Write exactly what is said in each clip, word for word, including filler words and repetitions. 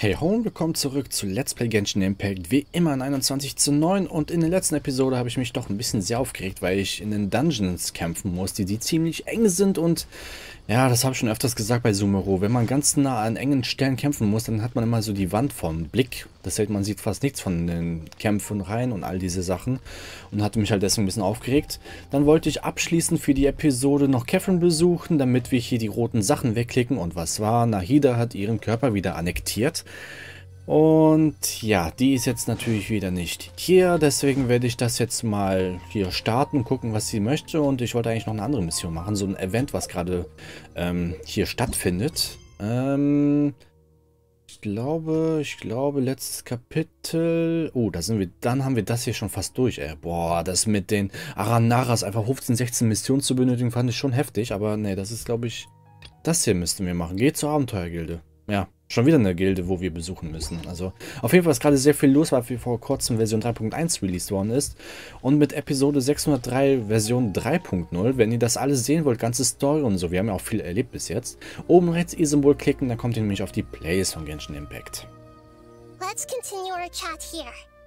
Hey ho und willkommen zurück zu Let's Play Genshin Impact, wie immer in einundzwanzig zu neun, und in der letzten Episode habe ich mich doch ein bisschen sehr aufgeregt, weil ich in den Dungeons kämpfen musste, die ziemlich eng sind. Und ja, das habe ich schon öfters gesagt bei Sumeru, wenn man ganz nah an engen Stellen kämpfen muss, dann hat man immer so die Wand vom Blick. Das heißt, man sieht fast nichts von den Kämpfen rein und all diese Sachen, und hatte mich halt deswegen ein bisschen aufgeregt. Dann wollte ich abschließend für die Episode noch Catherine besuchen, damit wir hier die roten Sachen wegklicken. Und was war? Nahida hat ihren Körper wieder annektiert. Und ja, die ist jetzt natürlich wieder nicht hier, deswegen werde ich das jetzt mal hier starten und gucken, was sie möchte. Und ich wollte eigentlich noch eine andere Mission machen, so ein Event, was gerade ähm, hier stattfindet. Ähm, ich glaube, ich glaube, letztes Kapitel. Oh, da sind wir, dann haben wir das hier schon fast durch, ey. Boah, das mit den Aranaras einfach fünfzehn, sechzehn Missionen zu benötigen, fand ich schon heftig. Aber nee, das ist, glaube ich, das hier müssten wir machen. Geht zur Abenteuergilde. Ja. Schon wieder eine Gilde, wo wir besuchen müssen. Also auf jeden Fall ist gerade sehr viel los, weil vor kurzem Version drei Punkt eins released worden ist. Und mit Episode sechshundertdrei Version drei Punkt null, wenn ihr das alles sehen wollt, ganze Story und so, wir haben ja auch viel erlebt bis jetzt, oben rechts i-Symbol klicken, dann kommt ihr nämlich auf die Plays von Genshin Impact. Let's continue our chat here.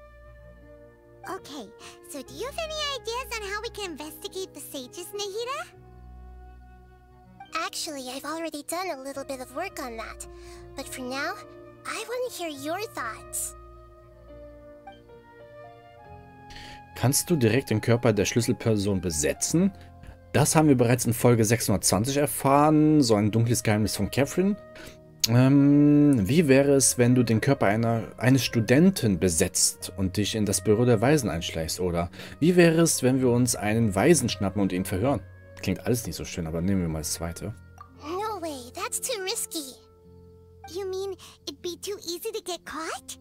Okay, so do you have any ideas on how we can investigate the sages, Nahida? Actually, I've already done a little bit of work on that. But for now, I want to hear your thoughts. Kannst du direkt den Körper der Schlüsselperson besetzen? Das haben wir bereits in Folge sechshundertzwanzig erfahren, so ein dunkles Geheimnis von Catherine. Ähm, wie wäre es, wenn du den Körper einer, eines Studenten besetzt und dich in das Büro der Weisen einschleichst? Oder wie wäre es, wenn wir uns einen Weisen schnappen und ihn verhören? Klingt alles nicht so schön, aber nehmen wir mal das zweite. No way, that's too risky. You mean it'd be too easy to get caught?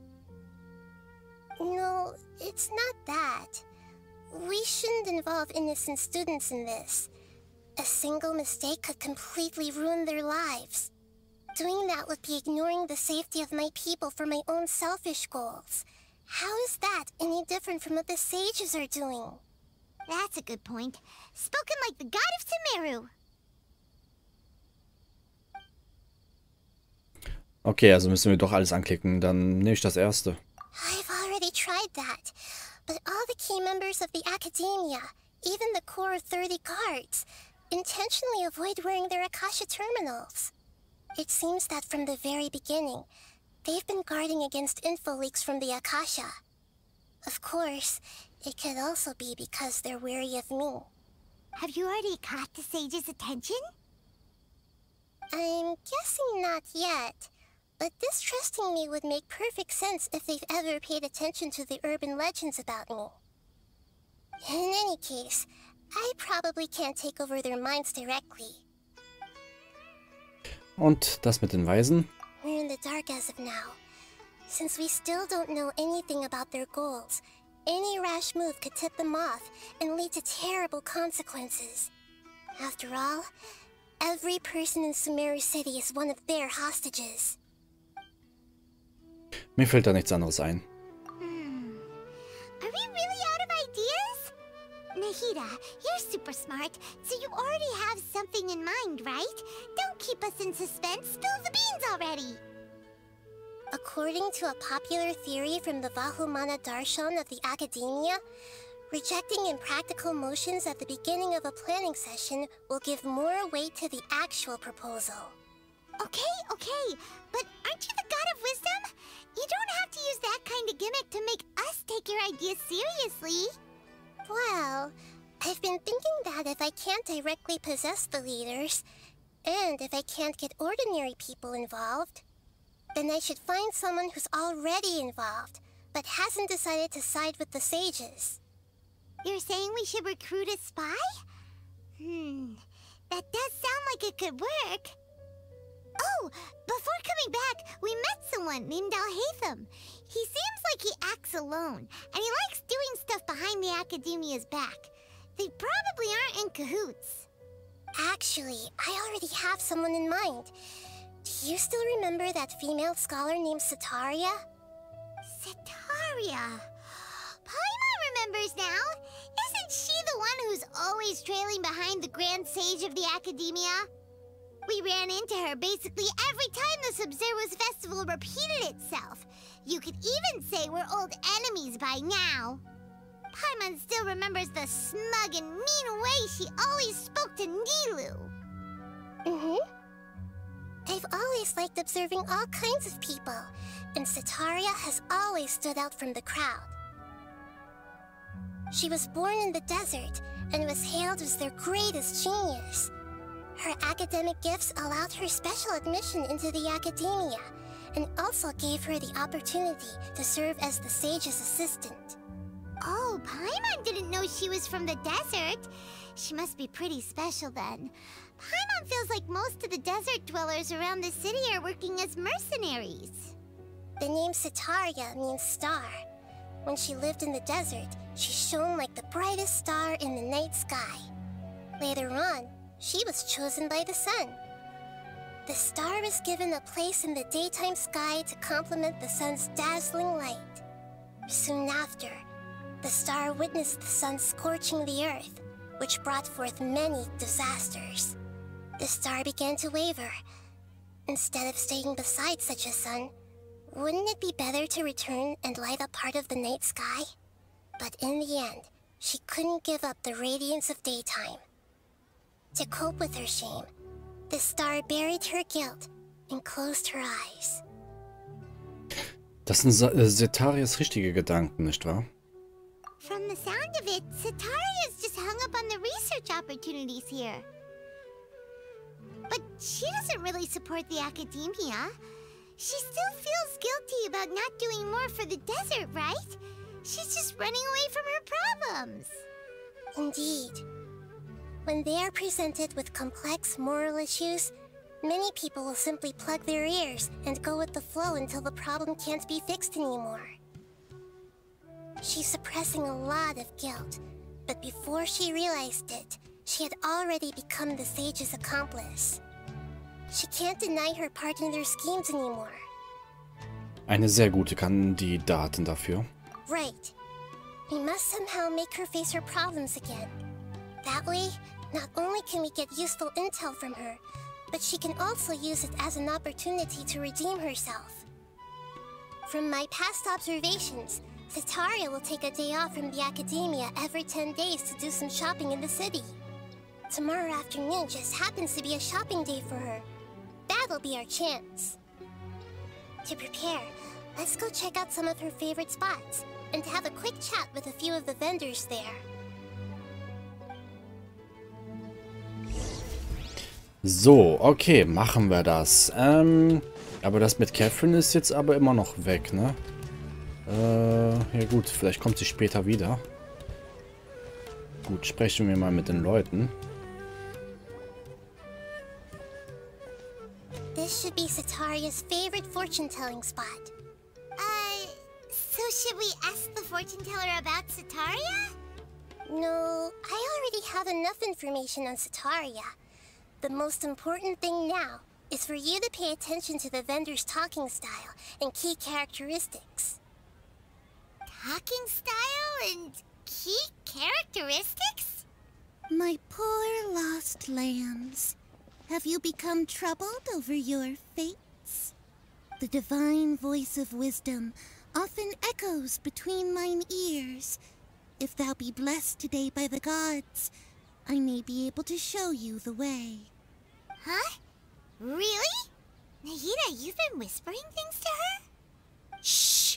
No, it's not that. We shouldn't involve innocent students in this. A single mistake could completely ruin their lives. Doing that would be ignoring the safety of my people for my own selfish goals. How is that any different from what the sages are doing? That's a good point. Spoken like the god of Sumeru. Okay, also müssen wir doch alles anklicken. Dann nehme ich das erste. I've already tried that. But all the key members of the Academia, even the core thirty guards, intentionally avoid wearing their Akasha terminals. It seems that from the very beginning, they've been guarding against info leaks from the Akasha. Of course, it could also be because they're wary of me. Have you already caught the sage's attention? I'm guessing not yet. But distrusting me would make perfect sense if they've ever paid attention to the urban legends about me. In any case, I probably can't take over their minds directly. Und das mit den Weisen? We're in the dark as of now. Since we still don't know anything about their goals, any rash move could tip them off and lead to terrible consequences. After all, every person in Sumeru City is one of their hostages. Mir fällt da nichts anderes ein. Hmm. Are we really out of ideas? Nahida, you're super smart, so you already have something in mind, right? Don't keep us in suspense. Spill the beans already. According to a popular theory from the Vahumana Darshan of the Academia, rejecting impractical motions at the beginning of a planning session will give more weight to the actual proposal. Okay, okay, but aren't you the god of wisdom? You don't have to use that kind of gimmick to make us take your ideas seriously. Well, I've been thinking that if I can't directly possess the leaders, and if I can't get ordinary people involved, then I should find someone who's already involved, but hasn't decided to side with the sages. You're saying we should recruit a spy? Hmm, that does sound like it could work. Oh, before coming back, we met someone named Alhaitham. He seems like he acts alone, and he likes doing stuff behind the Academia's back. They probably aren't in cahoots. Actually, I already have someone in mind. Do you still remember that female scholar named Setaria? Setaria? Paimon remembers now. Isn't she the one who's always trailing behind the Grand Sage of the Academia? We ran into her basically every time the Sub-Zero's festival repeated itself. You could even say we're old enemies by now. Paimon still remembers the smug and mean way she always spoke to Nilou. Mm-hmm. I've always liked observing all kinds of people, and Setaria has always stood out from the crowd. She was born in the desert and was hailed as their greatest genius. Her academic gifts allowed her special admission into the academia, and also gave her the opportunity to serve as the sage's assistant. Oh, Paimon didn't know she was from the desert. She must be pretty special then. Paimon feels like most of the desert dwellers around the city are working as mercenaries. The name Setaria means star. When she lived in the desert, she shone like the brightest star in the night sky. Later on, she was chosen by the sun. The star was given a place in the daytime sky to complement the sun's dazzling light. Soon after, the star witnessed the sun scorching the earth, which brought forth many disasters. The star began to waver. Instead of staying beside such a sun, wouldn't it be better to return and light up part of the night sky? But in the end, she couldn't give up the radiance of daytime. To cope with her shame, the star buried her guilt and closed her eyes. Das sind Setarias richtige Gedanken, nicht wahr? From the sound of it, Setaria's just hung up on the research opportunities here. But she doesn't really support the academia. She still feels guilty about not doing more for the desert, right? She's just running away from her problems. Indeed. When they are presented with complex moral issues, many people will simply plug their ears and go with the flow until the problem can't be fixed anymore. She's suppressing a lot of guilt, but before she realized it, she had already become the sage's accomplice. She can't deny her part in their schemes anymore. Eine sehr gute Kandidatin dafür. Right. We must somehow make her face her problems again. That way, not only can we get useful intel from her, but she can also use it as an opportunity to redeem herself. From my past observations, Setaria will take a day off from the academia every ten days to do some shopping in the city. Tomorrow afternoon just happens to be a shopping day for her. That'll be our chance. To prepare, let's go check out some of her favorite spots and have a quick chat with a few of the vendors there. So, okay, machen wir das. Ähm, aber das mit Catherine ist jetzt aber immer noch weg, ne? Äh, ja gut, vielleicht kommt sie später wieder. Gut, sprechen wir mal mit den Leuten. This should be Setaria's favorite fortune-telling spot. Uh, so should we ask the fortune teller about Setaria? No, I already have enough information on Setaria. The most important thing now is for you to pay attention to the vendor's talking style and key characteristics. Talking style and key characteristics? My poor lost lambs. Have you become troubled over your fates? The divine voice of wisdom often echoes between mine ears. If thou be blessed today by the gods, I may be able to show you the way. Huh? Really? Nahida, you've been whispering things to her? Shh!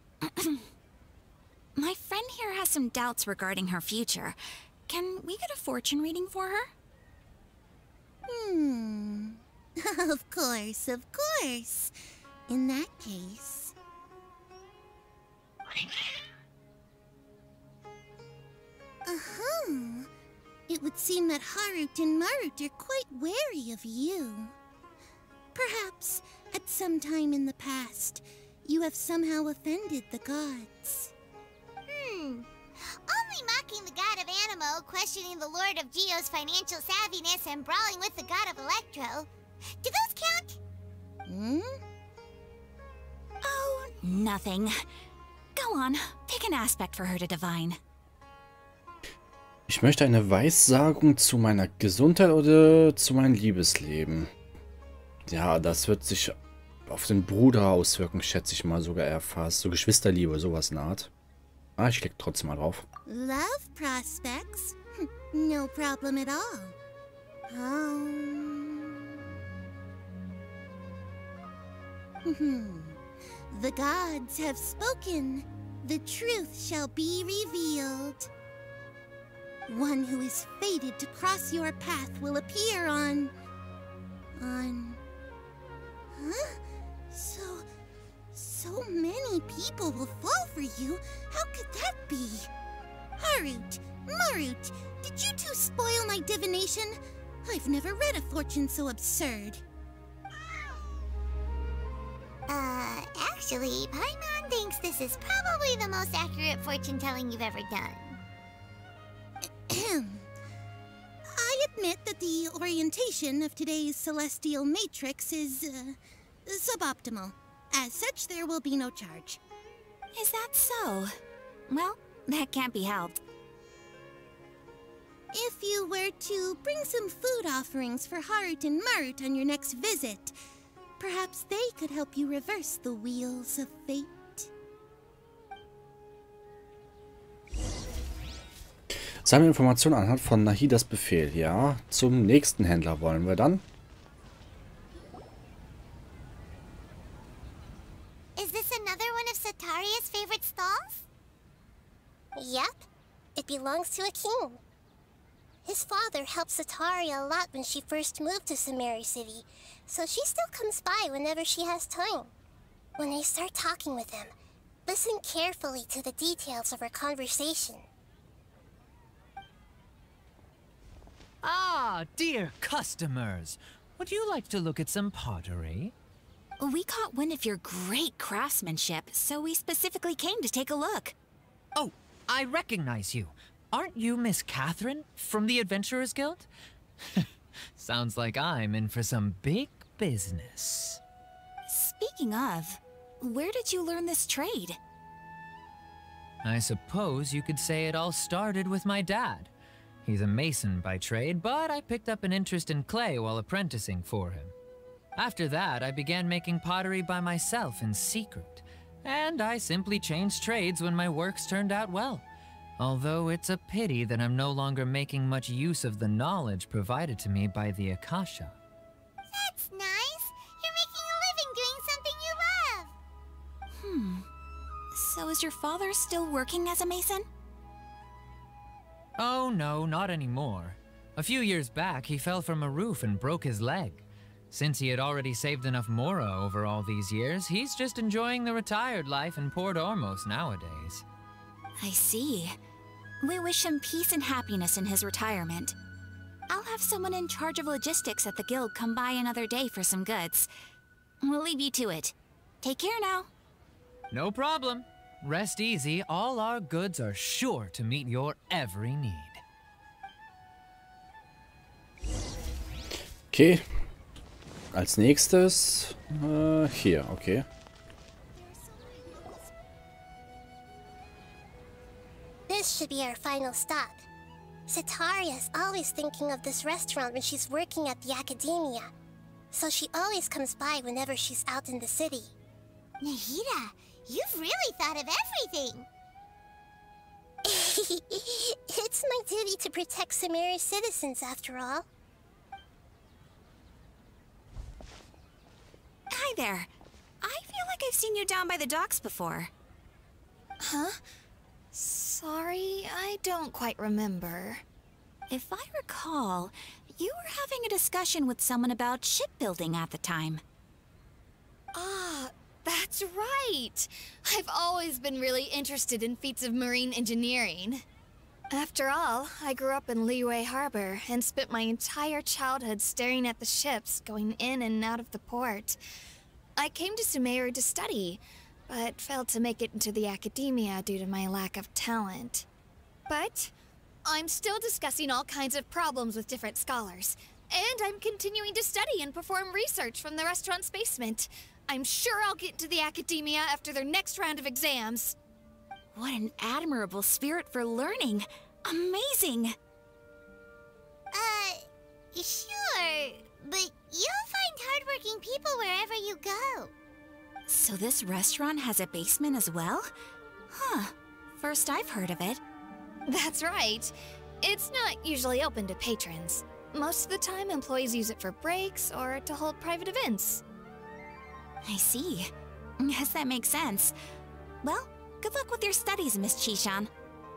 My friend here has some doubts regarding her future. Can we get a fortune reading for her? Hmm. Of course, of course. In that case... Uh-huh. It would seem that Harut and Marut are quite wary of you. Perhaps, at some time in the past, you have somehow offended the gods. Hmm. Only mocking the god of Animo, questioning the Lord of Geo's financial savviness, and brawling with the god of Electro. Do those count? Hmm? Oh, nothing. Go on, pick an aspect for her to divine. Ich möchte eine Weissagung zu meiner Gesundheit oder zu meinem Liebesleben. Ja, das wird sich auf den Bruder auswirken, schätze ich mal sogar eher fast. So Geschwisterliebe, sowas in der Art. Ah, ich klicke trotzdem mal drauf. Love prospects? No problem at all. Um... The gods have spoken. The truth shall be revealed. One who is fated to cross your path will appear on... on... Huh? So... so many people will fall for you? How could that be? Harut, Marut, did you two spoil my divination? I've never read a fortune so absurd. Uh, actually, Paimon thinks this is probably the most accurate fortune-telling you've ever done. I admit that the orientation of today's celestial matrix is, uh, suboptimal. As such, there will be no charge. Is that so? Well, that can't be helped. If you were to bring some food offerings for Harut and Marut on your next visit, perhaps they could help you reverse the wheels of fate. Sammle Informationen anhand von Nahidas Befehl. Ja, zum nächsten Händler wollen wir dann. Is this another one of Sataria's favorite stalls? Yep. It belongs to a king. His father helped Sataria a lot when she first moved to Samari City, so she still comes by whenever she has time. When I start talking with him, listen carefully to the details of our conversation. Ah, dear customers. Would you like to look at some pottery? We caught wind of your great craftsmanship, so we specifically came to take a look. Oh, I recognize you. Aren't you Miss Catherine from the Adventurers Guild? Sounds like I'm in for some big business. Speaking of, where did you learn this trade? I suppose you could say it all started with my dad. He's a mason by trade, but I picked up an interest in clay while apprenticing for him. After that, I began making pottery by myself in secret, and I simply changed trades when my works turned out well. Although it's a pity that I'm no longer making much use of the knowledge provided to me by the Akasha. That's nice. You're making a living doing something you love. Hmm. So is your father still working as a mason? Oh no, not anymore. A few years back, he fell from a roof and broke his leg. Since he had already saved enough Mora over all these years, he's just enjoying the retired life in Port Ormos nowadays. I see. We wish him peace and happiness in his retirement. I'll have someone in charge of logistics at the guild come by another day for some goods. We'll leave you to it. Take care now. No problem. Rest easy, all our goods are sure to meet your every need. Okay. Als nächstes äh, hier, okay. This should be our final stop. Sataria's always thinking of this restaurant when she's working at the academia, so she always comes by whenever she's out in the city. Nahida, you've really thought of everything. It's my duty to protect Samari's citizens, after all. Hi there. I feel like I've seen you down by the docks before. Huh? Sorry, I don't quite remember. If I recall, you were having a discussion with someone about shipbuilding at the time. Ah, that's right! I've always been really interested in feats of marine engineering. After all, I grew up in Liyue Harbor and spent my entire childhood staring at the ships going in and out of the port. I came to Sumeru to study, but failed to make it into the academia due to my lack of talent. But I'm still discussing all kinds of problems with different scholars, and I'm continuing to study and perform research from the restaurant's basement. I'm sure I'll get into the academia after their next round of exams. What an admirable spirit for learning. Amazing! Sure, but you'll find hardworking people wherever you go. So this restaurant has a basement as well? Huh. First I've heard of it. That's right. It's not usually open to patrons. Most of the time, employees use it for breaks or to hold private events. I see. Yes, that makes sense. Well, good luck with your studies, Miss Chishan.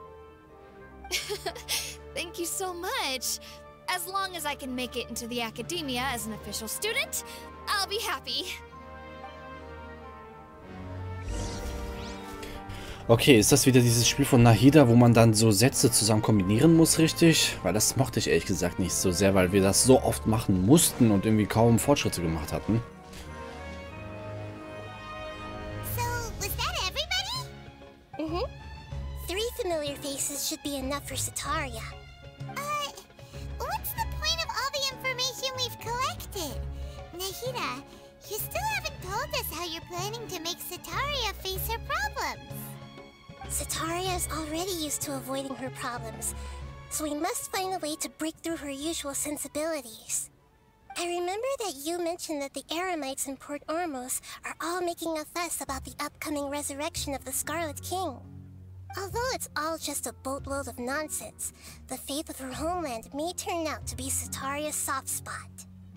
Thank you so much. As long as I can make it into the academia as an official student, I'll be happy. Okay, ist das wieder dieses Spiel von Nahida, wo man dann so Sätze zusammen kombinieren muss, richtig? Weil das mochte ich ehrlich gesagt nicht so sehr, weil wir das so oft machen mussten und irgendwie kaum Fortschritte gemacht hatten. So, was that everybody? Mm-hmm. Three familiar faces should be enough for Setaria. Uh, what's the point of all the information we've collected? Nahida, you still haven't told us how you're planning to make Setaria face her problems. Setaria is already used to avoiding her problems, so we must find a way to break through her usual sensibilities. I remember that you mentioned that the Eremites in Port Ormos are all making a fuss about the upcoming resurrection of the Scarlet King. Although it's all just a boatload of nonsense, the faith of her homeland may turn out to be Setaria's soft spot.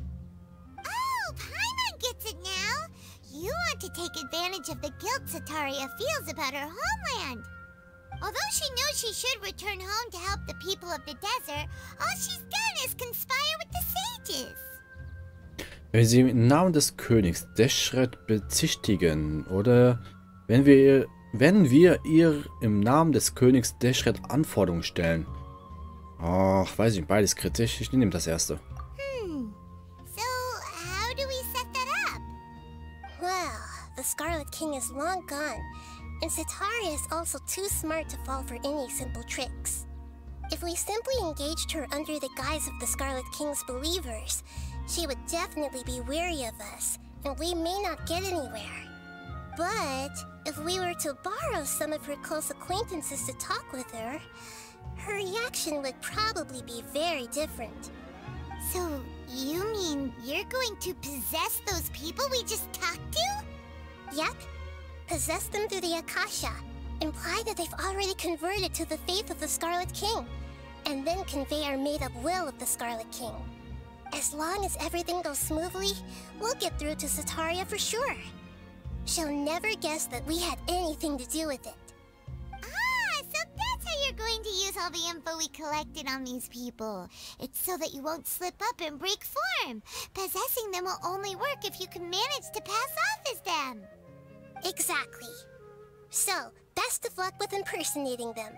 Oh, Paimon gets it now! You want to take advantage of the guilt Setaria feels about her homeland. Although she knows she should return home to help the people of the desert, all she's done is conspire with the sages. Wenn sie im Namen des Königs Deshret bezichtigen oder wenn wir, wenn wir ihr im Namen des Königs Deshret Anforderungen stellen. Ach, weiß ich, beides kritisch. Ich nehme das erste. Hmm. So, how do we set that up? Well, the Scarlet King is long gone, and Setaria is also too smart to fall for any simple tricks. If we simply engaged her under the guise of the Scarlet King's believers, she would definitely be wary of us, and we may not get anywhere. But if we were to borrow some of her close acquaintances to talk with her, her reaction would probably be very different. So, you mean you're going to possess those people we just talked to? Yep. Possess them through the Akasha. Imply that they've already converted to the faith of the Scarlet King. And then convey our made-up will of the Scarlet King. As long as everything goes smoothly, we'll get through to Setaria for sure. She'll never guess that we had anything to do with it. Ah, so that's how you're going to use all the info we collected on these people. It's so that you won't slip up and break form. Possessing them will only work if you can manage to pass off as them. Exactly. So, best of luck with impersonating them.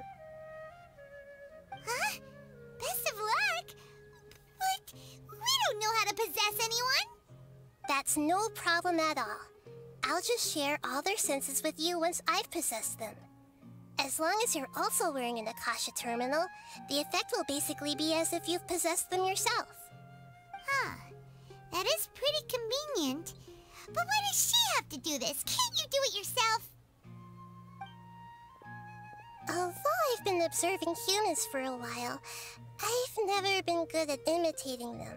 Huh? Best of luck? But we don't know how to possess anyone. That's no problem at all. I'll just share all their senses with you once I've possessed them. As long as you're also wearing an Akasha terminal, the effect will basically be as if you've possessed them yourself. Huh. That is pretty convenient. But why does she have to do this? Can't you do it yourself? Although I've been observing humans for a while, I've never been good at imitating them.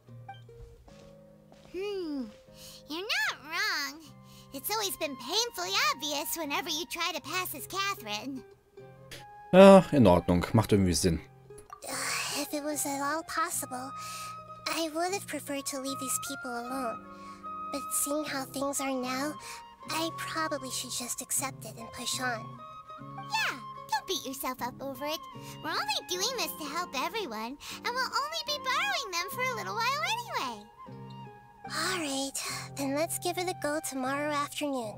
Hmm. You're not wrong. It's always been painfully obvious whenever you try to pass as Catherine. Ja, in Ordnung. Macht irgendwie Sinn. Uh, if it was at all possible, I would have preferred to leave these people alone. But seeing how things are now, I probably should just accept it and push on. Yeah, don't beat yourself up over it. We're only doing this to help everyone, and we'll only be borrowing them for a little while anyway. Alright, then let's give it a go tomorrow afternoon.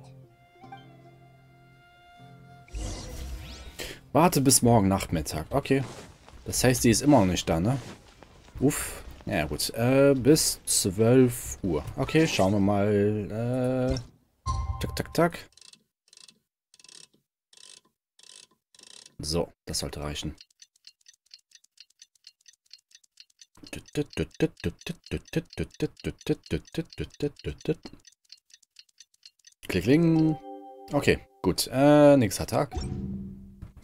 Warte bis morgen Nachmittag. Okay. Das heißt, die ist immer noch nicht da, ne? Uff. Ja gut. Äh, bis zwölf Uhr. Okay, schauen wir mal. Äh, tak, tak, tak. So, das sollte reichen. Klickling. Okay, gut. Äh, nächster Tag.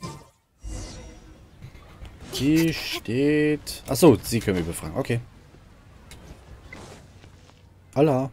Die steht... Achso, sie können wir befragen. Okay. Holla.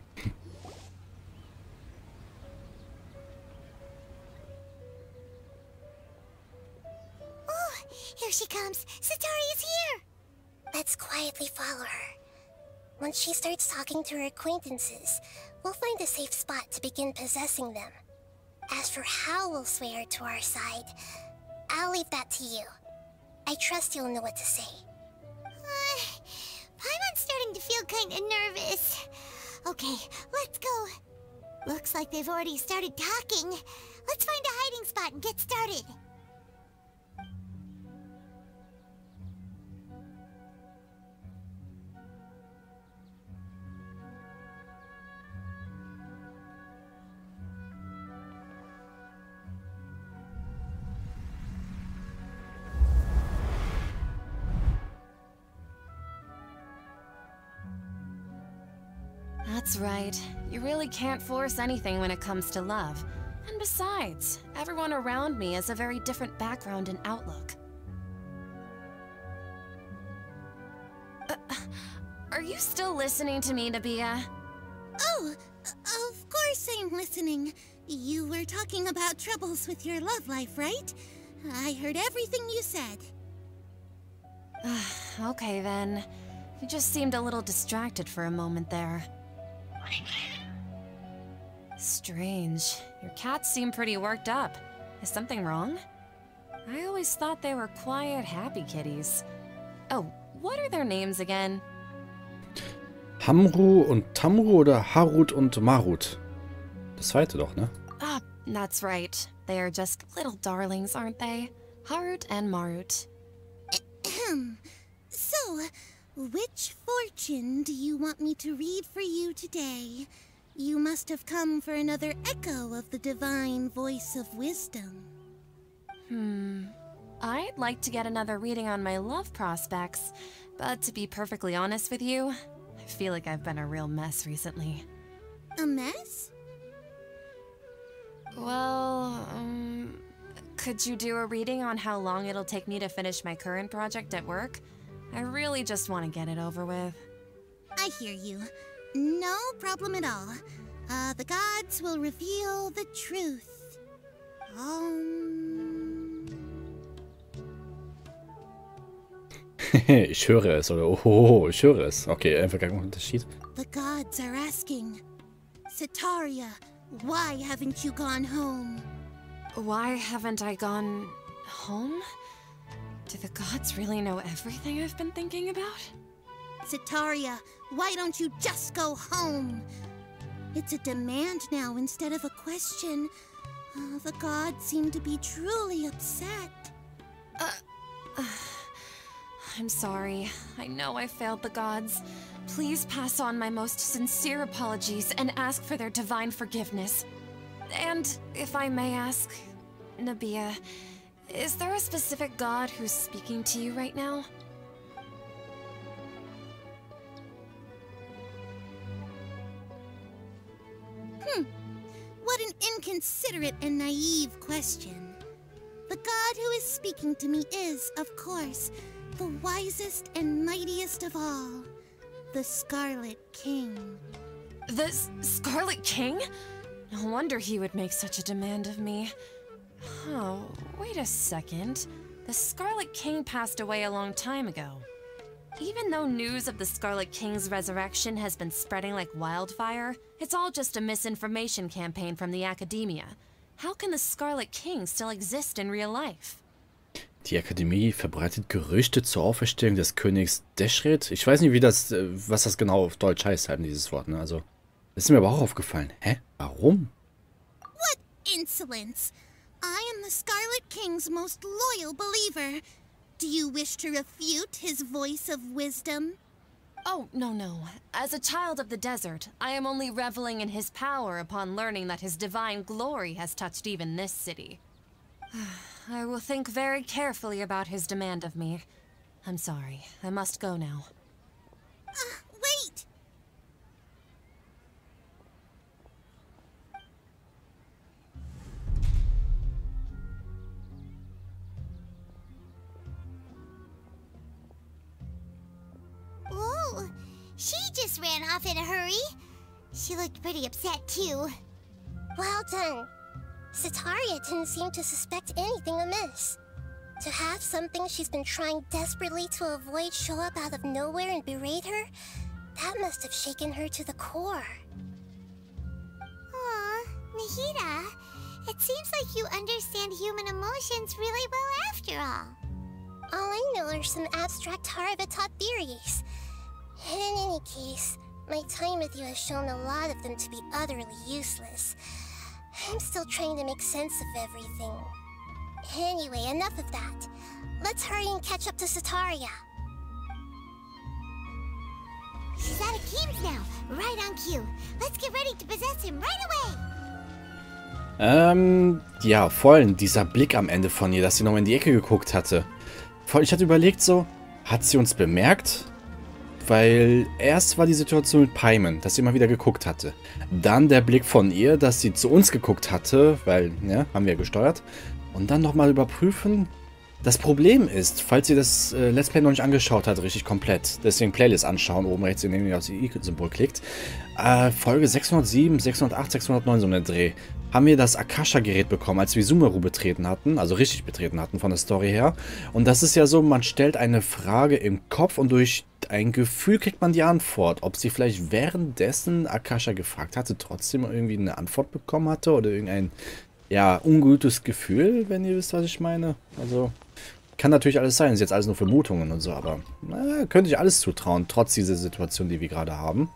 Oh, here she comes. Sataria's here. Let's quietly follow her. Once she starts talking to her acquaintances, we'll find a safe spot to begin possessing them. As for how we'll sway her to our side, I'll leave that to you. I trust you'll know what to say. Uh, Paimon's starting to feel kinda nervous. Okay, let's go. Looks like they've already started talking. Let's find a hiding spot and get started. That's right. You really can't force anything when it comes to love. And besides, everyone around me has a very different background and outlook. Uh, are you still listening to me, Nabiya? Oh, of course I'm listening. You were talking about troubles with your love life, right? I heard everything you said. Okay then. You just seemed a little distracted for a moment there. Strange. Your cats seem pretty worked up. Is something wrong? I always thought they were quiet, happy kitties. Oh, what are their names again? Hamru und Tamru oder Harut und Marut? Das zweite doch, ne? Ah, that's right. They are just little darlings, aren't they? Harut and Marut. Ahem. So, which fortune do you want me to read for you today? You must have come for another echo of the divine voice of wisdom. Hmm. I'd like to get another reading on my love prospects, but to be perfectly honest with you, I feel like I've been a real mess recently. A mess? Well, um, could you do a reading on how long it'll take me to finish my current project at work? I really just want to get it over with. I hear you. No problem at all. Uh, the gods will reveal the truth. Um... Ich höre es, oder? Oh, ich höre es. Okay, einfach kein Unterschied. The gods are asking, Setaria, why haven't you gone home? Why haven't I gone home? Do the gods really know everything I've been thinking about? Setaria, why don't you just go home? It's a demand now instead of a question. Uh, the gods seem to be truly upset. Uh, uh, I'm sorry. I know I failed the gods. Please pass on my most sincere apologies and ask for their divine forgiveness. And, if I may ask, Nabiya, is there a specific god who's speaking to you right now? Hmm. What an inconsiderate and naive question. The god who is speaking to me is, of course, the wisest and mightiest of all, the Scarlet King. The S Scarlet King? No wonder he would make such a demand of me. Oh, wait a second. The Scarlet King passed away a long time ago. Even though news of the Scarlet King's resurrection has been spreading like wildfire, it's all just a misinformation campaign from the Academia. How can the Scarlet King still exist in real life? Die Akademie verbreitet Gerüchte zur Auferstehung des Königs Deshret. Ich weiß nicht, wie das, was das genau auf Deutsch heißt, halt dieses Wort, ne? Also, das ist mir aber auch aufgefallen. Hä? Warum? What insolence! I am the Scarlet King's most loyal believer. Do you wish to refute his voice of wisdom? Oh, no, no. As a child of the desert, I am only reveling in his power upon learning that his divine glory has touched even this city. I will think very carefully about his demand of me. I'm sorry. I must go now. Uh, wait! Whoa, she just ran off in a hurry. She looked pretty upset too. Well done. Setaria didn't seem to suspect anything amiss. To have something she's been trying desperately to avoid show up out of nowhere and berate her, that must have shaken her to the core. Aw, Nahida, it seems like you understand human emotions really well after all. All I know are some abstract Harvard-taught theories. And in any case, my time with you has shown a lot of them to be utterly useless. I'm still trying to make sense of everything. Anyway, enough of that. Let's hurry and catch up to Setaria. She's at Akeem's now, right on cue. Let's get ready to possess him right away. Ähm, ja, voll dieser Blick am Ende von ihr, dass sie noch in die Ecke geguckt hatte. Voll, ich hatte überlegt so, hat sie uns bemerkt? Weil erst war die Situation mit Paimon, dass sie immer wieder geguckt hatte. Dann der Blick von ihr, dass sie zu uns geguckt hatte, weil, ja, haben wir gesteuert. Und dann nochmal überprüfen. Das Problem ist, falls ihr das äh, Let's Play noch nicht angeschaut habt, richtig komplett, deswegen Playlist anschauen, oben rechts, indem ihr aufs i-Symbol klickt. Äh, Folge sechshundertsieben, sechshundertacht, sechshundertneun, so eine Dreh, haben wir das Akasha-Gerät bekommen, als wir Sumeru betreten hatten, also richtig betreten hatten von der Story her. Und das ist ja so, man stellt eine Frage im Kopf und durch ein Gefühl kriegt man die Antwort. Ob sie vielleicht währenddessen Akasha gefragt hatte, trotzdem irgendwie eine Antwort bekommen hatte oder irgendein, ja, ungutes Gefühl, wenn ihr wisst, was ich meine. Also, kann natürlich alles sein, ist jetzt alles nur Vermutungen und so, aber na, könnte ich alles zutrauen, trotz dieser Situation, die wir gerade haben.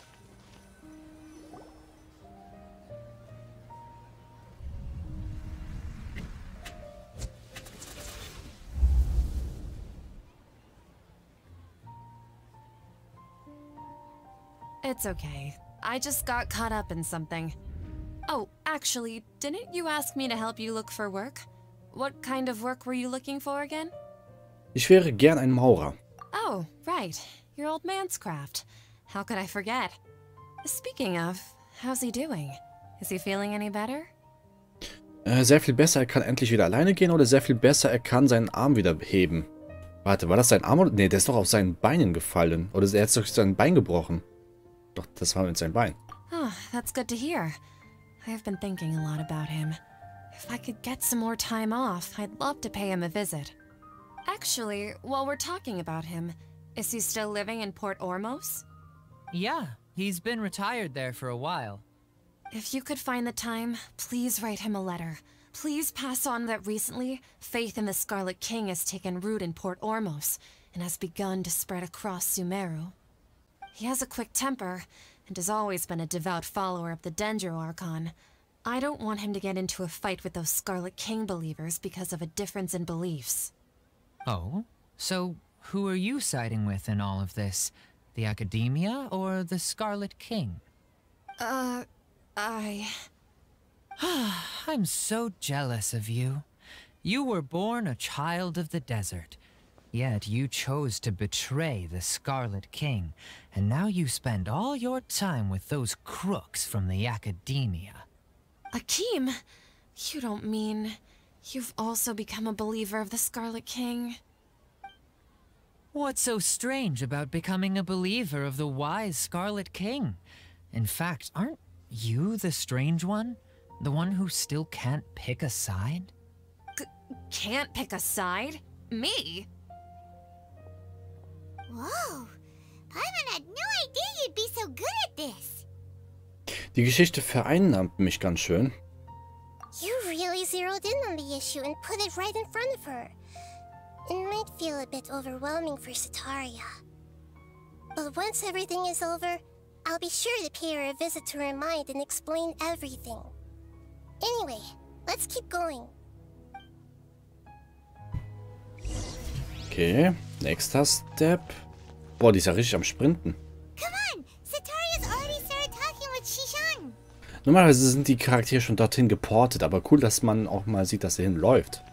It's okay. I just got caught up in something. Oh, actually, didn't you ask me to help you look for work? What kind of work were you looking for again? Ich wäre gern ein Maurer. Oh, right. Your old man's craft. How could I forget? Speaking of, how's he doing? Is he feeling any better? Äh, sehr viel besser, er kann endlich wieder alleine gehen oder sehr viel besser, er kann seinen Arm wieder heben. Warte, war das sein Arm oder? Ne, der ist doch auf seinen Beinen gefallen. Oder er hat doch sein Bein gebrochen. Doch, das war mit seinem Bein. Oh, that's good to hear. I've been thinking a lot about him. If I could get some more time off, I'd love to pay him a visit. Actually, while we're talking about him, is he still living in Port Ormos? Yeah, he's been retired there for a while. If you could find the time, please write him a letter. Please pass on that recently, faith in the Scarlet King has taken root in Port Ormos and has begun to spread across Sumeru. He has a quick temper and has always been a devout follower of the Dendro Archon. I don't want him to get into a fight with those Scarlet King believers because of a difference in beliefs. Oh? So, who are you siding with in all of this? The Academia or the Scarlet King? Uh, I... I'm so jealous of you. You were born a child of the desert, yet you chose to betray the Scarlet King, and now you spend all your time with those crooks from the Academia. Akeem, you don't mean you've also become a believer of the Scarlet King? What's so strange about becoming a believer of the wise Scarlet King? In fact, aren't you the strange one? The one who still can't pick a side? C- can't pick a side? Me? Whoa! Paimon had no idea you'd be so good at this. Die Geschichte vereinnahmt mich ganz schön. You really zeroed in on the issue and put it right in front of her. It might feel a bit overwhelming for Setaria. But once everything is over, I'll be sure to pay her a visit to her mind and explain everything. Anyway, let's keep going. Okay, nächster Step. Boah, die ist ja richtig am Sprinten. Come on! Setaria's already started talking with Shishan. Normalerweise sind die Charaktere schon dorthin geportet, aber cool, dass man auch mal sieht, dass er hinläuft.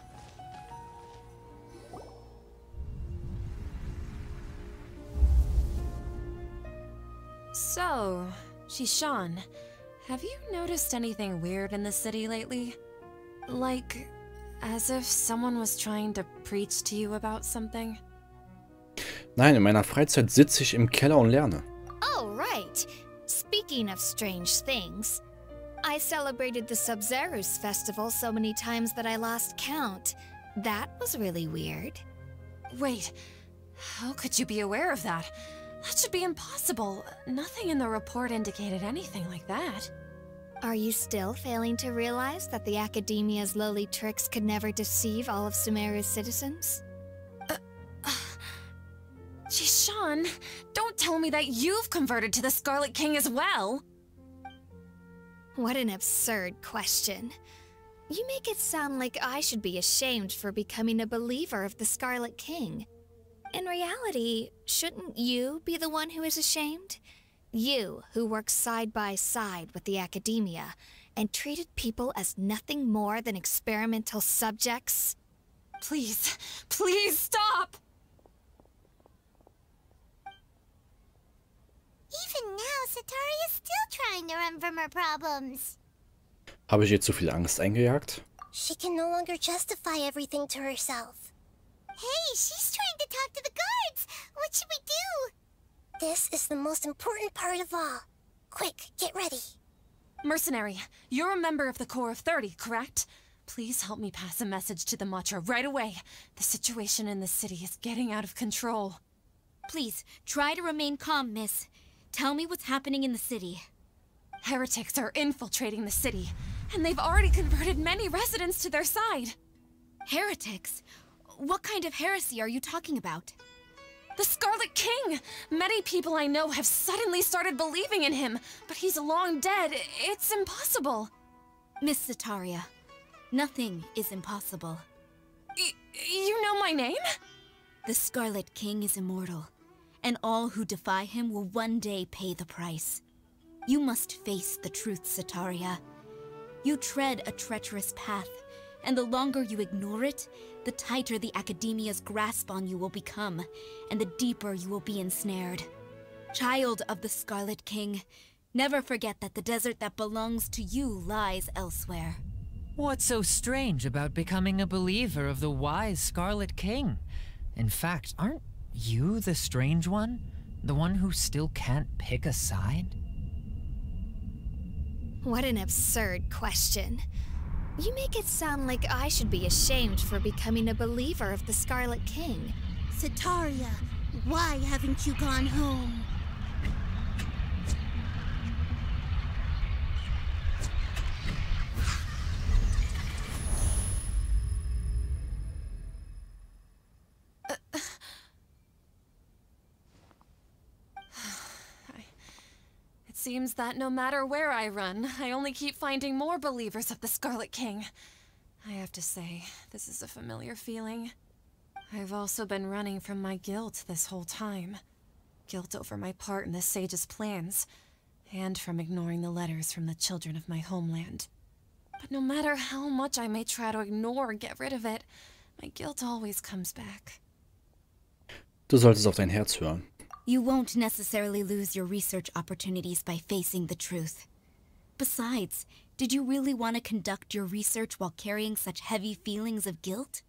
So, Shishan, have you noticed anything weird in the city lately? Like, as if someone was trying to preach to you about something? Nein, in meiner Freizeit sitze ich im Keller und lerne. Oh, right. Speaking of strange things, I celebrated the Sub-Zerus festival so many times that I lost count. That was really weird. Wait, how could you be aware of that? That should be impossible. Nothing in the report indicated anything like that. Are you still failing to realize that the Academia's lowly tricks could never deceive all of Sumeru's citizens? Uh, uh, Jishan, don't tell me that you've converted to the Scarlet King as well! What an absurd question. You make it sound like I should be ashamed for becoming a believer of the Scarlet King. In reality, shouldn't you be the one who is ashamed? You, who worked side by side with the Academia, and treated people as nothing more than experimental subjects? Please, please stop! Even now, Sataria is still trying to run from her problems. Habe ich ihr zu viel Angst eingejagt? She can no longer justify everything to herself. Hey, she's trying to talk to the guards. What should we do? This is the most important part of all. Quick, get ready. Mercenary, you're a member of the Corps of thirty, correct? Please help me pass a message to the Matra right away. The situation in the city is getting out of control. Please, try to remain calm, miss. Tell me what's happening in the city. Heretics are infiltrating the city, and they've already converted many residents to their side. Heretics? What kind of heresy are you talking about? The Scarlet King! Many people I know have suddenly started believing in him, but he's long dead. It's impossible. Miss Sataria, nothing is impossible. Y you know my name? The Scarlet King is immortal, and all who defy him will one day pay the price. You must face the truth, Sataria. You tread a treacherous path, and the longer you ignore it, the tighter the Academia's grasp on you will become, and the deeper you will be ensnared. Child of the Scarlet King, never forget that the desert that belongs to you lies elsewhere. What's so strange about becoming a believer of the wise Scarlet King? In fact, aren't you the strange one? The one who still can't pick a side? What an absurd question. You make it sound like I should be ashamed for becoming a believer of the Scarlet King. Sataria, why haven't you gone home? It seems that no matter where I run, I only keep finding more believers of the Scarlet King. I have to say, this is a familiar feeling. I've also been running from my guilt this whole time. Guilt over my part in the Sage's plans, and from ignoring the letters from the children of my homeland. But no matter how much I may try to ignore or get rid of it, my guilt always comes back. Du solltest auf dein Herz hören. You won't necessarily lose your research opportunities by facing the truth. Besides, did you really want to conduct your research while carrying such heavy feelings of guilt?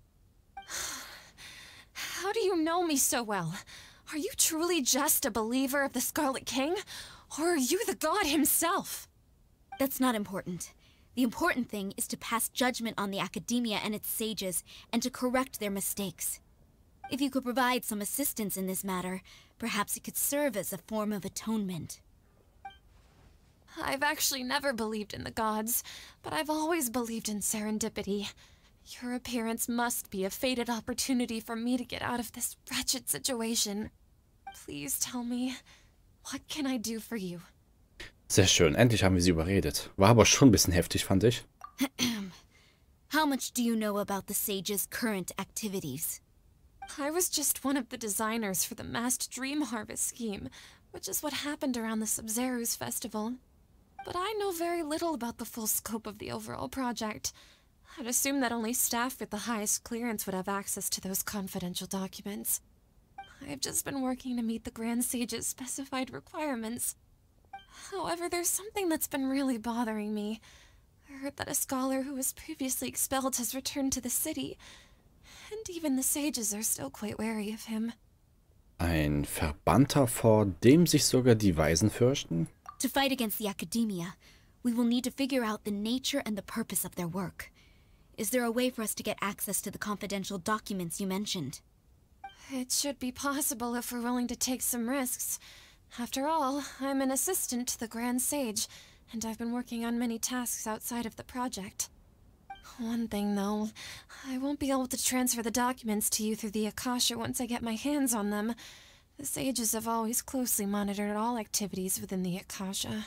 How do you know me so well? Are you truly just a believer of the Scarlet King? Or are you the god himself? That's not important. The important thing is to pass judgment on the Academia and its sages, and to correct their mistakes. If you could provide some assistance in this matter, perhaps it could serve as a form of atonement. I've actually never believed in the gods, but I've always believed in serendipity. Your appearance must be a fated opportunity for me to get out of this wretched situation. Please tell me, what can I do for you? Sehr schön, endlich haben wir sie überredet. War aber schon ein bisschen heftig, fand ich. How much do you know about the sage's current activities? I was just one of the designers for the masked dream harvest scheme, which is what happened around the Sub-Zerus festival. But I know very little about the full scope of the overall project. I'd assume that only staff with the highest clearance would have access to those confidential documents. I've just been working to meet the Grand Sage's specified requirements. However, there's something that's been really bothering me. I heard that a scholar who was previously expelled has returned to the city, and even the sages are still quite wary of him. Ein Verbannter, vor dem sich sogar die Weisen fürchten? To fight against the Academia, we will need to figure out the nature and the purpose of their work. Is there a way for us to get access to the confidential documents you mentioned? It should be possible if we're willing to take some risks. After all, I'm an assistant to the Grand Sage, and I've been working on many tasks outside of the project. One thing, though, I won't be able to transfer the documents to you through the Akasha once I get my hands on them. The Sages have always closely monitored all activities within the Akasha.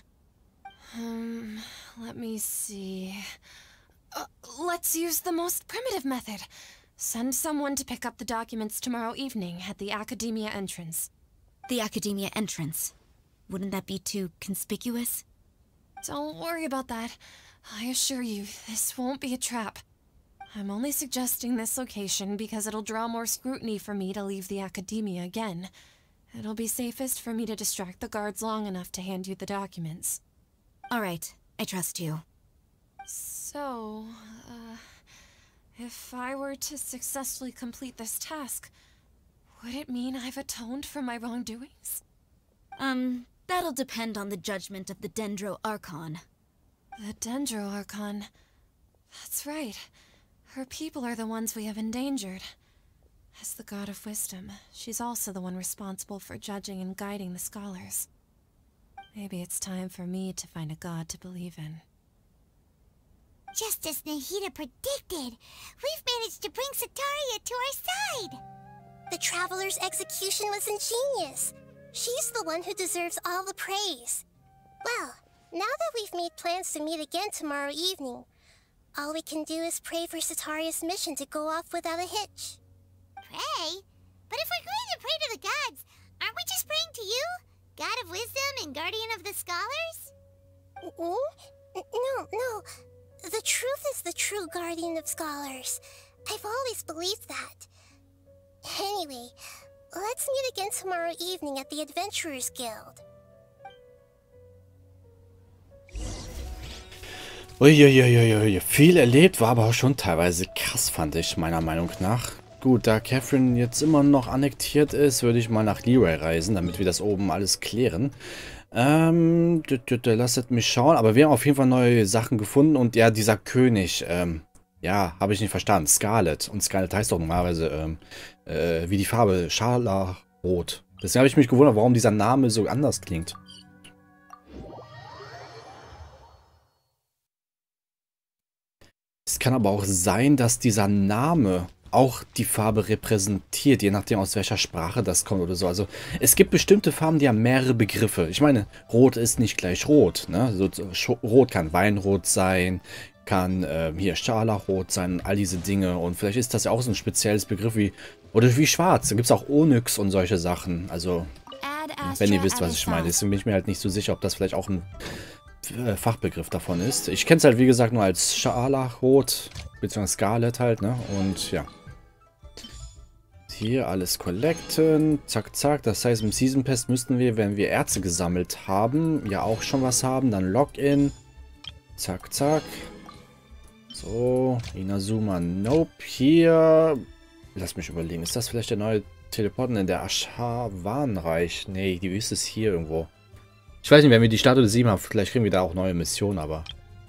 Um, let me see... Uh, let's use the most primitive method. Send someone to pick up the documents tomorrow evening at the Academia entrance. The Academia entrance? Wouldn't that be too conspicuous? Don't worry about that. I assure you, this won't be a trap. I'm only suggesting this location because it'll draw more scrutiny for me to leave the Academia again. It'll be safest for me to distract the guards long enough to hand you the documents. All right, I trust you. So, uh, if I were to successfully complete this task, would it mean I've atoned for my wrongdoings? Um, that'll depend on the judgment of the Dendro Archon. The Dendro Archon? That's right. Her people are the ones we have endangered. As the God of Wisdom, she's also the one responsible for judging and guiding the scholars. Maybe it's time for me to find a god to believe in. Just as Nahida predicted, we've managed to bring Setaria to our side! The Traveler's execution was ingenious. She's the one who deserves all the praise. Well, now that we've made plans to meet again tomorrow evening, all we can do is pray for Setaria's mission to go off without a hitch. Pray? But if we're going to pray to the gods, aren't we just praying to you? God of Wisdom and Guardian of the Scholars? Mm-mm? No, no. The truth is the true Guardian of Scholars. I've always believed that. Anyway, let's meet again tomorrow evening at the Adventurers Guild. Uiuiuiui, viel erlebt, war aber auch schon teilweise krass, fand ich, meiner Meinung nach. Gut, da Catherine jetzt immer noch annektiert ist, würde ich mal nach Liyue reisen, damit wir das oben alles klären. Ähm, lasst mich schauen, aber wir haben auf jeden Fall neue Sachen gefunden und ja, dieser König, ähm, ja, habe ich nicht verstanden, Scarlet. Und Scarlet heißt doch normalerweise, ähm, äh, wie die Farbe, Scharlachrot. Deswegen habe ich mich gewundert, warum dieser Name so anders klingt. Es kann aber auch sein, dass dieser Name auch die Farbe repräsentiert, je nachdem aus welcher Sprache das kommt oder so. Also es gibt bestimmte Farben, die haben mehrere Begriffe. Ich meine, Rot ist nicht gleich Rot. Ne? So, so, Rot kann Weinrot sein, kann äh, hier Scharlachrot sein, all diese Dinge. Und vielleicht ist das ja auch so ein spezielles Begriff wie, oder wie Schwarz. Da gibt es auch Onyx und solche Sachen. Also, wenn ihr wisst, was ich meine. Deswegen bin ich mir halt nicht so sicher, ob das vielleicht auch ein äh, Fachbegriff davon ist. Ich kenne es halt, wie gesagt, nur als Scharlachrot, beziehungsweise Scarlet halt, ne? Und ja. Hier alles collecten. Zack, zack. Das heißt, im Season Pass müssten wir, wenn wir Erze gesammelt haben, ja auch schon was haben. Dann Login. Zack, zack. So. Inazuma, nope. Hier. Lass mich überlegen. Ist das vielleicht der neue Teleport in der Ashawan-Reich? Nee, die ist es hier irgendwo. Ich weiß nicht, wenn wir die Statue des sieben haben, vielleicht kriegen wir da auch neue Missionen, aber...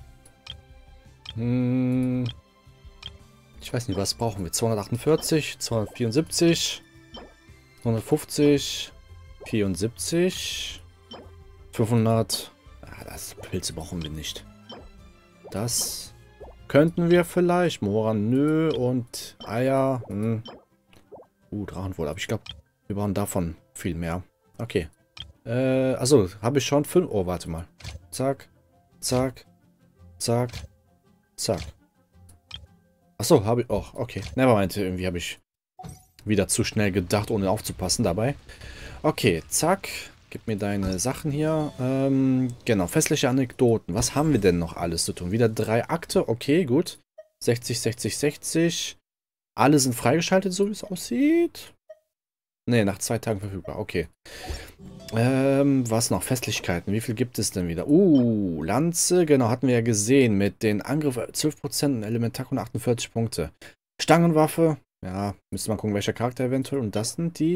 Hm... Ich weiß nicht, was brauchen wir? zweihundertachtundvierzig, zweihundertvierundsiebzig, hundertfünfzig, vierundsiebzig, fünfhundert. Ah, das Pilze brauchen wir nicht. Das könnten wir vielleicht. Moran, nö. Und Eier. Hm. Uh, Drachenwohl. Aber ich glaube, wir brauchen davon viel mehr. Okay. Äh, achso, habe ich schon fünf. Oh, warte mal. Zack, zack, zack, zack. Achso, habe ich... Oh, okay. Nevermind. Irgendwie habe ich wieder zu schnell gedacht, ohne aufzupassen dabei. Okay, zack. Gib mir deine Sachen hier. Ähm, genau, festliche Anekdoten. Was haben wir denn noch alles zu tun? Wieder drei Akte. Okay, gut. sechzig, sechzig, sechzig. Alle sind freigeschaltet, so wie es aussieht. Ne, nach zwei Tagen verfügbar. Okay. Ähm, was noch? Festlichkeiten. Wie viel gibt es denn wieder? Uh, Lanze. Genau, hatten wir ja gesehen. Mit den Angriffen zwölf Prozent und Elementarkunde achtundvierzig Punkte. Stangenwaffe. Ja, müsste man gucken, welcher Charakter eventuell. Und das sind die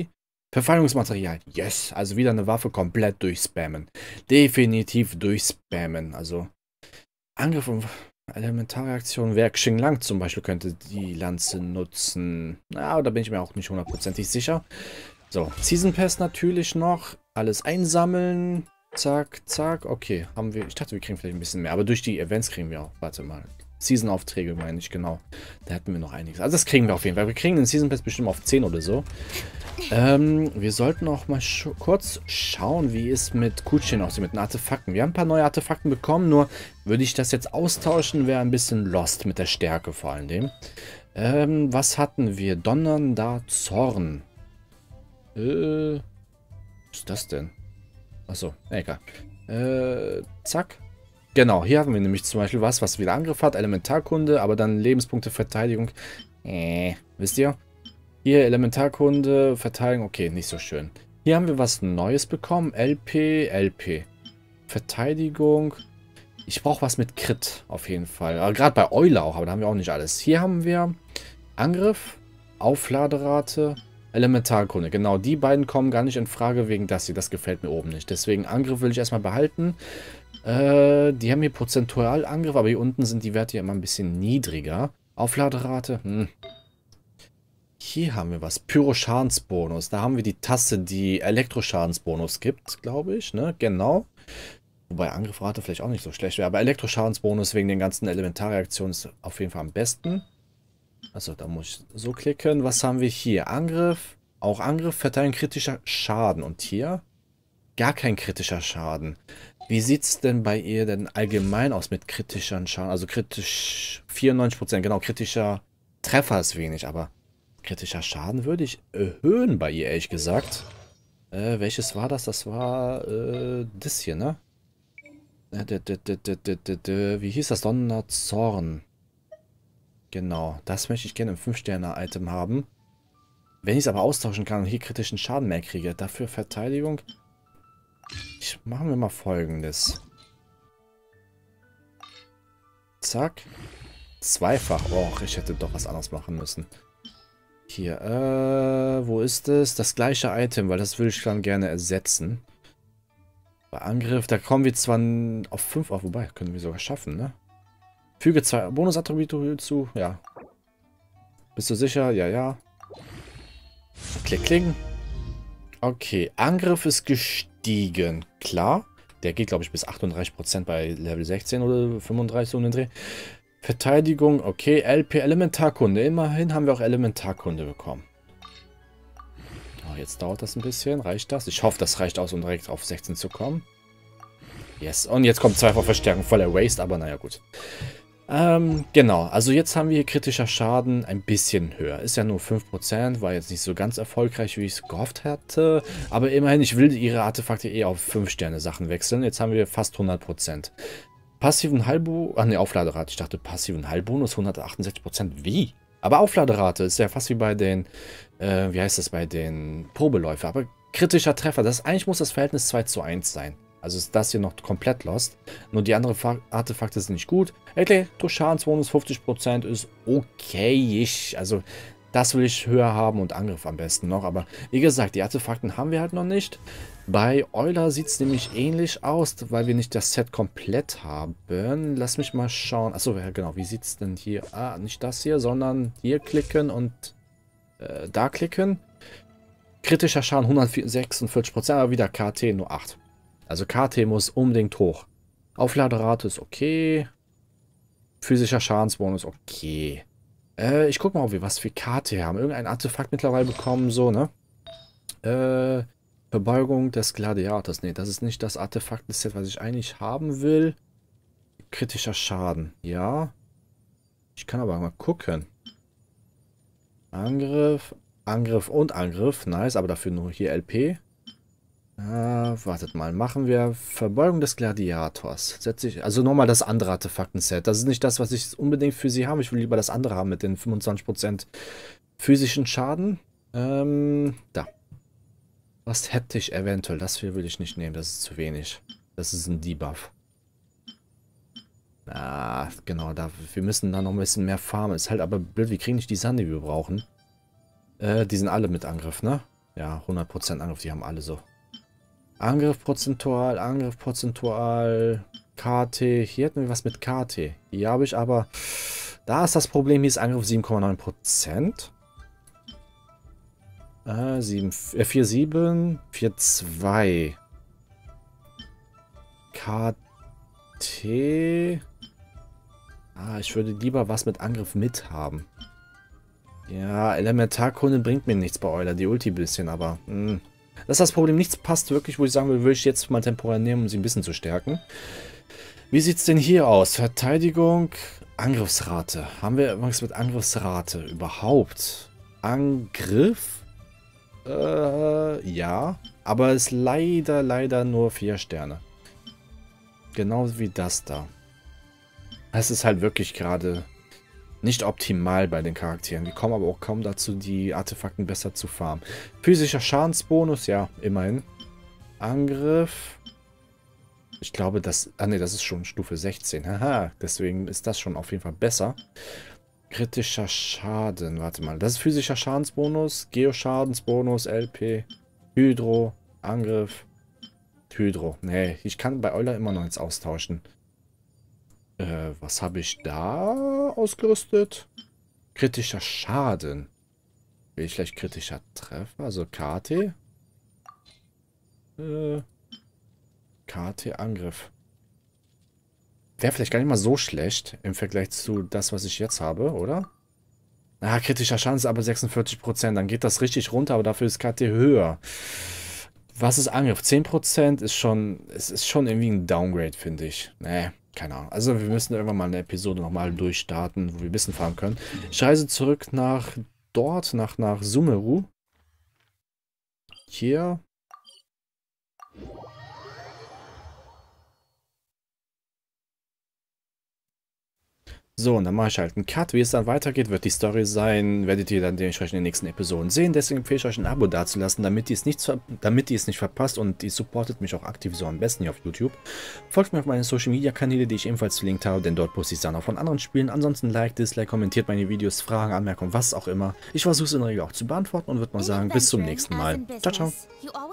Verfeindungsmaterial. Yes. Also wieder eine Waffe komplett durchspammen. Definitiv durchspammen. Also Angriff und Elementarreaktion. Wer Xinglang zum Beispiel könnte die Lanze nutzen. Na, da bin ich mir auch nicht hundertprozentig sicher. So, Season Pass natürlich noch. Alles einsammeln. Zack, zack. Okay, haben wir. Ich dachte, wir kriegen vielleicht ein bisschen mehr. Aber durch die Events kriegen wir auch. Warte mal. Season-Aufträge meine ich, genau. Da hätten wir noch einiges. Also das kriegen wir auf jeden Fall. Wir kriegen den Season Pass bestimmt auf zehn oder so. Ähm, wir sollten auch mal sch kurz schauen, wie es mit Kuchen aussieht, mit den Artefakten. Wir haben ein paar neue Artefakten bekommen, nur würde ich das jetzt austauschen, wäre ein bisschen lost mit der Stärke vor allem. Ähm, was hatten wir? Donnernder Zorn. Äh, was ist das denn? Achso, egal. Äh, zack. Genau, hier haben wir nämlich zum Beispiel was, was wieder Angriff hat, Elementarkunde, aber dann Lebenspunkte, Verteidigung. Äh, wisst ihr? Hier Elementarkunde, Verteidigung, okay, nicht so schön. Hier haben wir was Neues bekommen, L P, L P. Verteidigung. Ich brauche was mit Crit, auf jeden Fall. Gerade bei Eule auch, aber da haben wir auch nicht alles. Hier haben wir Angriff, Aufladerate, Elementarkunde. Genau, die beiden kommen gar nicht in Frage wegen das hier. Das gefällt mir oben nicht. Deswegen Angriff will ich erstmal behalten. Äh, die haben hier prozentual Angriff, aber hier unten sind die Werte ja immer ein bisschen niedriger. Aufladerate, hm. Hier haben wir was. Pyro-Schadensbonus. Da haben wir die Tasse, die Elektro-Schadensbonus gibt, glaube ich, ne? Genau. Wobei Angriffrate vielleicht auch nicht so schlecht wäre. Aber Elektro-Schadensbonus wegen den ganzen Elementarreaktionen ist auf jeden Fall am besten. Also da muss ich so klicken. Was haben wir hier? Angriff. Auch Angriff, Verteidigung, kritischer Schaden. Und hier gar kein kritischer Schaden. Wie sieht es denn bei ihr denn allgemein aus mit kritischeren Schaden? Also kritisch vierundneunzig Prozent. Genau, kritischer Treffer ist wenig, aber kritischer Schaden würde ich erhöhen bei ihr, ehrlich gesagt. Äh, welches war das? Das war äh, das hier, ne? Wie hieß das? Donnerzorn. Genau, das möchte ich gerne im fünf Sterne Item haben. Wenn ich es aber austauschen kann und hier kritischen Schaden mehr kriege, dafür Verteidigung. Ich, machen wir mal Folgendes. Zack. Zweifach. Oh, ich hätte doch was anderes machen müssen. Hier, äh, wo ist es? Das gleiche Item, weil das will ich dann gerne ersetzen. Bei Angriff, da kommen wir zwar auf fünf auf, wobei, können wir sogar schaffen, ne? Füge zwei Bonusattribute hinzu, ja. Bist du sicher? Ja, ja. Klick, klicken. Okay, Angriff ist gestiegen, klar. Der geht, glaube ich, bis achtunddreißig Prozent bei Level sechzehn oder fünfunddreißig um den Dreh. Verteidigung, okay, L P, Elementarkunde. Immerhin haben wir auch Elementarkunde bekommen. Oh, jetzt dauert das ein bisschen. Reicht das? Ich hoffe, das reicht aus, um direkt auf sechzehn zu kommen. Yes, und jetzt kommt zweifach Verstärkung, voller Waste, aber naja, gut. Ähm, genau, also jetzt haben wir hier kritischer Schaden ein bisschen höher. Ist ja nur fünf Prozent, war jetzt nicht so ganz erfolgreich, wie ich es gehofft hatte. Aber immerhin, ich will ihre Artefakte eh auf fünf Sterne Sachen wechseln. Jetzt haben wir fast hundert Prozent. Passiven Heilbonus, ach ne, Aufladerate. Ich dachte passiven Heilbonus hundertachtundsechzig Prozent. Wie? Aber Aufladerate ist ja fast wie bei den, äh, wie heißt das, bei den Probeläufer. Aber kritischer Treffer, das eigentlich muss das Verhältnis zwei zu eins sein. Also ist das hier noch komplett lost. Nur die anderen Artefakte sind nicht gut. Elektro-Schadensbonus fünfzig Prozent ist okay. Also das will ich höher haben und Angriff am besten noch. Aber wie gesagt, die Artefakten haben wir halt noch nicht. Bei Euler sieht es nämlich ähnlich aus, weil wir nicht das Set komplett haben. Lass mich mal schauen. Achso, ja genau. Wie sieht es denn hier? Ah, nicht das hier, sondern hier klicken und äh, da klicken. Kritischer Schaden hundertsechsundvierzig Prozent, aber wieder K T nur acht. Also K T muss unbedingt hoch. Aufladerate ist okay. Physischer Schadensbonus okay. Äh, ich guck mal, ob wir was für K T haben. Irgendein Artefakt mittlerweile bekommen, so, ne? Äh, Verbeugung des Gladiators. Ne, das ist nicht das Artefakt-Set, was ich eigentlich haben will. Kritischer Schaden, ja. Ich kann aber mal gucken. Angriff, Angriff und Angriff. Nice, aber dafür nur hier L P. Ah, wartet mal, machen wir Verbeugung des Gladiators. Setze ich, also nochmal das andere Artefakten-Set. Das ist nicht das, was ich unbedingt für sie habe. Ich will lieber das andere haben mit den fünfundzwanzig Prozent physischen Schaden. Ähm, da. Was hätte ich eventuell? Das hier will ich nicht nehmen, das ist zu wenig. Das ist ein Debuff. Ah, genau, da, wir müssen da noch ein bisschen mehr farmen. Ist halt aber blöd, wir kriegen nicht die Sand, die wir brauchen. Äh, die sind alle mit Angriff, ne? Ja, hundert Prozent Angriff, die haben alle so. Angriff prozentual, Angriff prozentual, K T. Hier hätten wir was mit K T. Hier habe ich aber... Da ist das Problem, hier ist Angriff sieben Komma neun Prozent. Äh, vier Komma sieben, vier Komma zwei. K T. Ah, ich würde lieber was mit Angriff mit haben. Ja, Elementarkunde bringt mir nichts bei Euler. Die Ulti ein bisschen, aber... Mh. Das ist das Problem. Nichts passt wirklich, wo ich sagen will, würde ich jetzt mal temporär nehmen, um sie ein bisschen zu stärken. Wie sieht es denn hier aus? Verteidigung, Angriffsrate. Haben wir irgendwas mit Angriffsrate überhaupt? Angriff? Äh, ja. Aber es ist leider, leider nur vier Sterne. Genauso wie das da. Es ist halt wirklich gerade nicht optimal bei den Charakteren. Wir kommen aber auch kaum dazu, die Artefakten besser zu farmen. Physischer Schadensbonus, ja, immerhin. Angriff. Ich glaube, das... Ah ne, das ist schon Stufe sechzehn. Haha, deswegen ist das schon auf jeden Fall besser. Kritischer Schaden. Warte mal. Das ist physischer Schadensbonus. Geoschadensbonus, L P. Hydro. Angriff. Hydro. Nee, ich kann bei Euler immer noch nichts austauschen. Äh, was habe ich da ausgerüstet? Kritischer Schaden. Will ich vielleicht kritischer Treffer? Also K T? Äh, K T Angriff. Wäre vielleicht gar nicht mal so schlecht im Vergleich zu das, was ich jetzt habe, oder? Ah, kritischer Schaden ist aber sechsundvierzig Prozent. Dann geht das richtig runter, aber dafür ist K T höher. Was ist Angriff? zehn Prozent ist schon, es ist schon irgendwie ein Downgrade, finde ich. Nee, keine Ahnung. Also wir müssen irgendwann mal eine Episode nochmal durchstarten, wo wir ein bisschen fahren können. Ich reise zurück nach dort, nach, nach Sumeru. Hier. So, und dann mache ich halt einen Cut. Wie es dann weitergeht, wird die Story sein. Werdet ihr dann dementsprechend in den nächsten Episoden sehen. Deswegen empfehle ich euch ein Abo dazulassen, damit ihr es nicht, damit ihr es nicht verpasst. Und ihr supportet mich auch aktiv so am besten hier auf YouTube. Folgt mir auf meine Social Media Kanäle, die ich ebenfalls verlinkt habe, denn dort poste ich dann auch von anderen Spielen. Ansonsten like, dislike, kommentiert meine Videos, Fragen, Anmerkungen, was auch immer. Ich versuche es in der Regel auch zu beantworten und würde mal sagen, bis zum nächsten Mal. Ciao, ciao.